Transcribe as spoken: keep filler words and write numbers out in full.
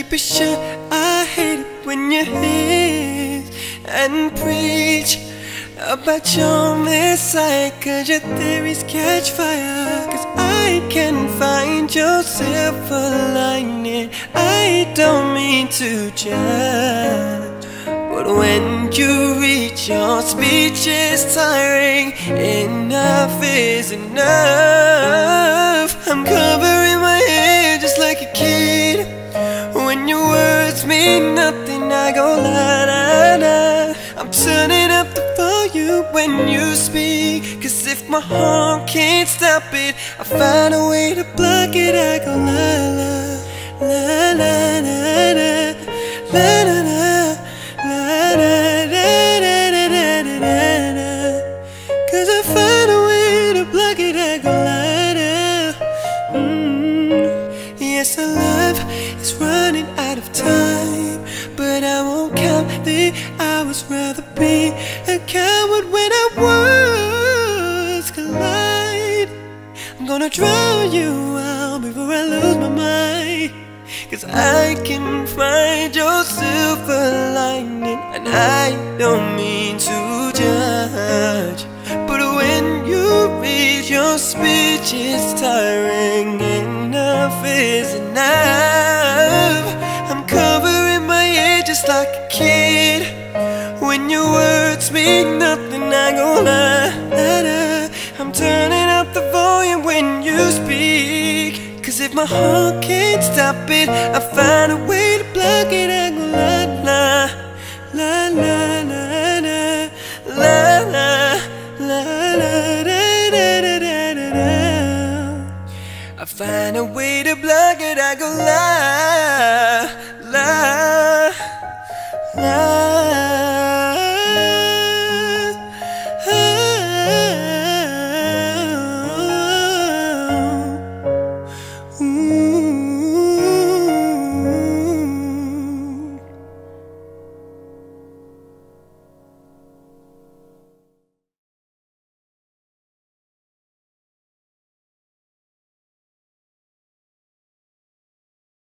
be sure I hate it when you hiss and preach about your Messiah, cause your theories catch fire. Cause I can find your silver lining. I don't mean to judge, but when you reach your speech is tiring. Enough is enough. I'm covering my head just like a kid. When your words mean nothing, I go la la la. I'm turning up the volume when you speak, cause if my heart can't stop it, I find a way to block it. I go la la la la la la la la la la la la la la. Cause I find a way to block it. I go la la. mm. Yes, our love is running out of time, but I won't count the hours. Rather be a coward when our words collide. I'm gonna drown you out before I lose my mind, cause I can find your silver lining. And I don't mean to judge, but when you read your speech is tiring. Enough is enough. I'm covering my head just like a kid. When your words mean nothing, I go la la la. I'm turning up the volume when you speak, cause if my heart can't stop it, I find a way to block it. I go la la la la la la la la la la da da da da. I find a way to block it. I go la